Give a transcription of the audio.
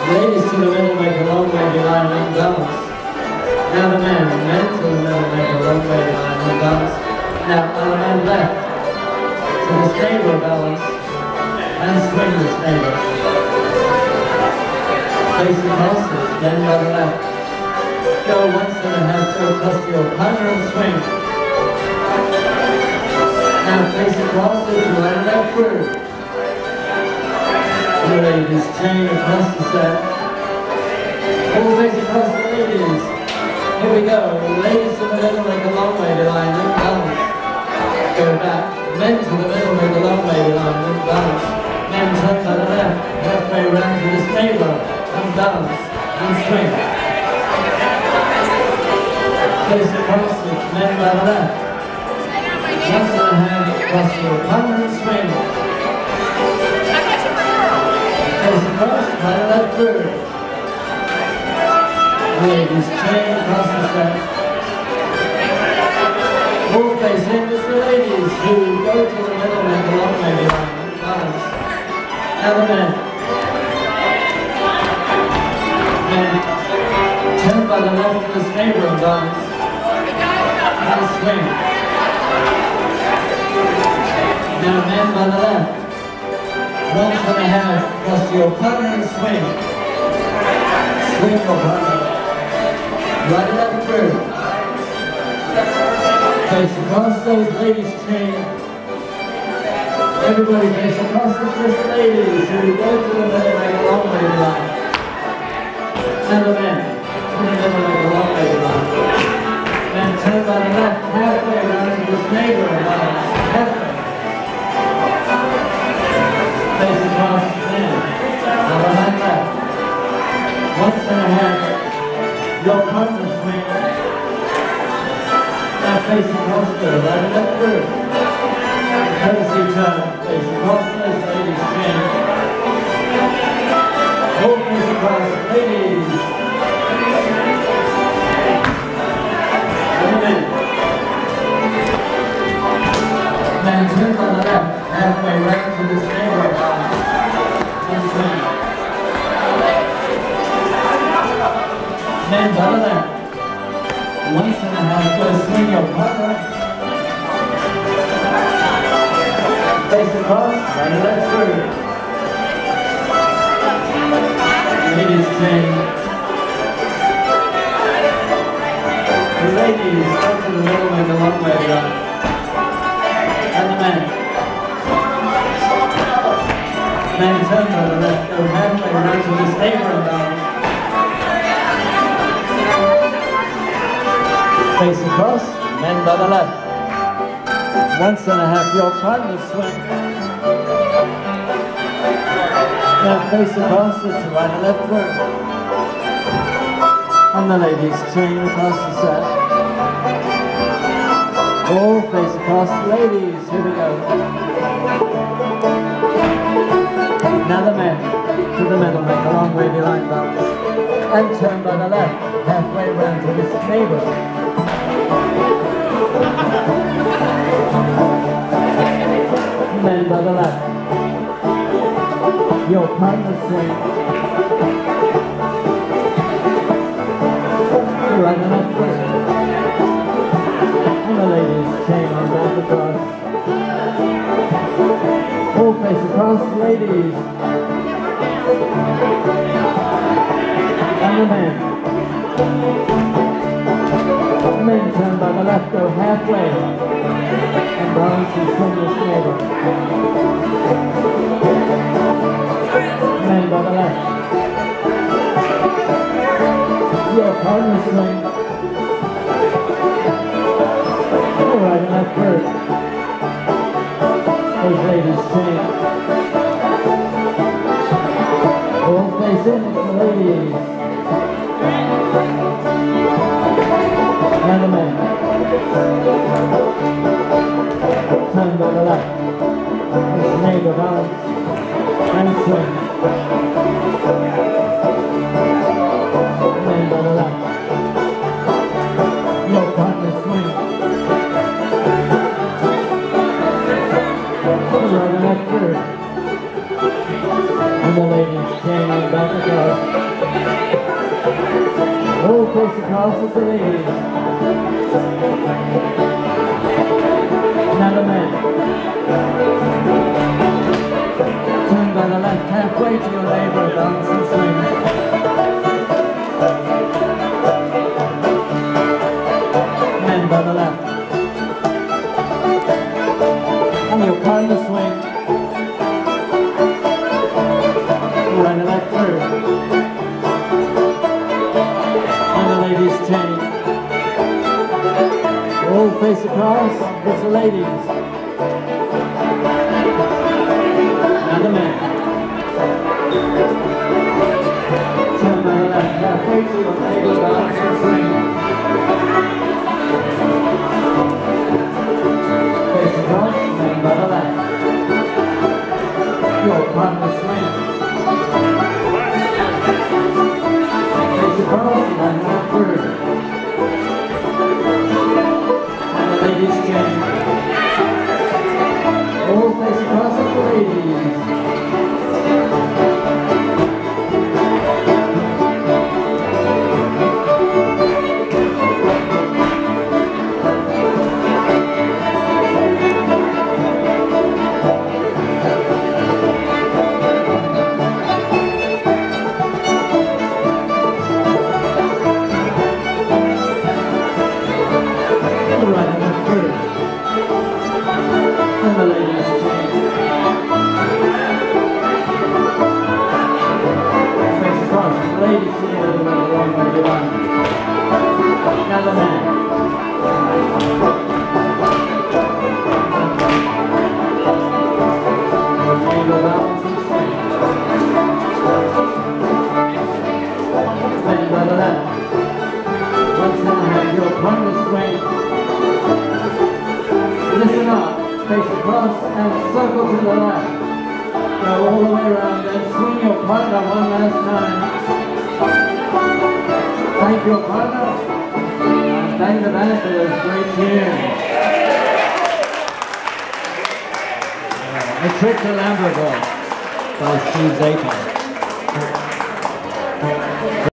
Ladies to the middle make a long wavy line and dance. Now the men to the middle make a long wavy line and dance. Now the men left to the stable balance and swing the stable. Facing horses, then by the left. Go once and a half, go across to your partner and swing. Now face across as you line left through. The ladies chain across the set. All face across the ladies. Here we go. Ladies to the middle make a long wavy line and balance. Go back. Men to the middle make a long wavy line and balance. Men turn by the left, halfway round to the stable and balance and swing. Face across it, men by the left. Once and a half across your partner and swing. Face across, by the left through. Ladies chain across the set. All face in is the ladies who go to the middle and the long wavy line and balance. Now the men. Men turn by the left to the stable and balance. And swing. Now men by the left. Once and a half across to your partner and swing. Swing your partner. Right left through. Face across those ladies chain. Everybody face across the first ladies who go to the middle like a long wavy line. Now the men to the middle like a long wavy line. Men turn by the left halfway around to this neighbor and balance. Halfway. Face across the men. Now behind left. Once and a half. Your partner swing. Now face across the right and left through. Courtesy turn. Face across those ladies chain. Hold face across ladies. Men turn on the left, halfway right to this neighbor and swing. Men by the left. Once and a half, go swing your partner. Face across, right and left through. Ladies chain. The ladies go to the middle make a long way around. And the men. Men turn by the left, go halfway around to the stable and balance. Face across, men by the left. Once and a half, your partner swing. Now face across, it's right and left through. And the ladies chain across the set. All face across, ladies, here we go. Now the men to the middle make a long wavy line balance. And turn by the left, halfway around to this neighbor. Men by the left. Your partner swing. Right and left foot. And the ladies chain on back across. Full face across, ladies. And the men. Men turn by the left, go halfway. And balance and swing this neighbor. Men by the left. Your partner swing. Right and left first. Those ladies chain. All face in, the ladies. And the men. Turn by the left. This neighbor balance. And swing. Men by the left. Your partner swing. Right and left third. And the ladies chain back across. All face across with the ladies. Another man. Turn by the left halfway to your neighbor, bounce and swing. Men by the left. And your partner swing. Right and left through. And the ladies chain. All face across, it's the ladies. And the men. Turn by the left, halfway to your neighbor, bounce and swing. Face across, men by the left. Your partner swing. Face across, and left through. And the ladies chain. All face across with the ladies. Right and left through. And the ladies chain. Face across, the ladies see it the wrong way to run. Now the man. Angle balance and swing. Men by the left. Once in the hand, your partner swing. Listen up, face across and circle to the left. Go all the way around and swing your partner one last time. Thank your partner and thank the band for those great tunes. A Trip to Lambertville by Steve Zappa.